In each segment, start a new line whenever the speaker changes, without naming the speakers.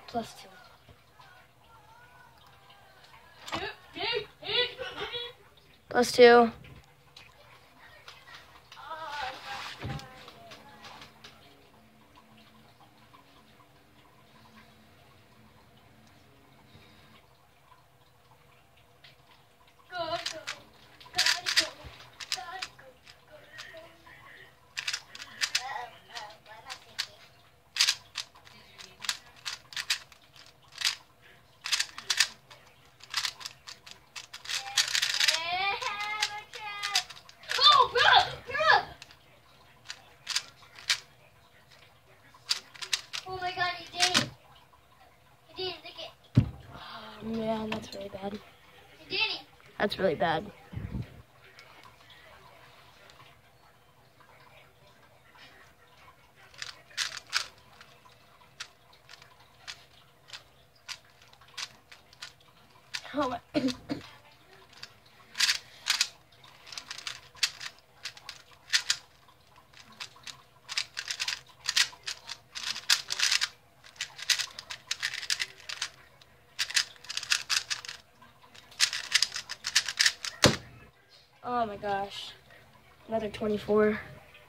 +2. +2. Man, that's really bad.
Danny.
That's really bad. Oh my. Oh my gosh. Another 24.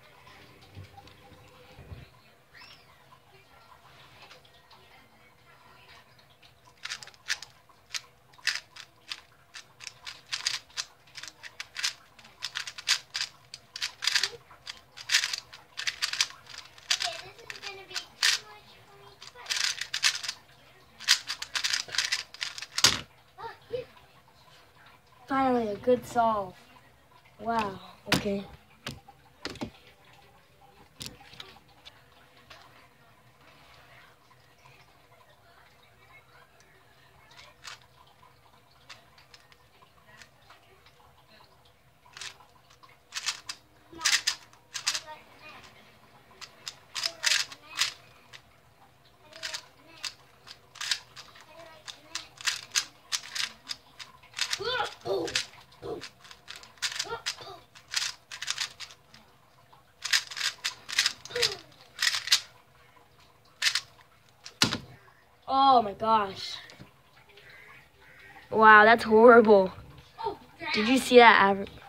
Finally, a good solve. Wow, okay. Oh my gosh. Wow, that's horrible. Did you see that average?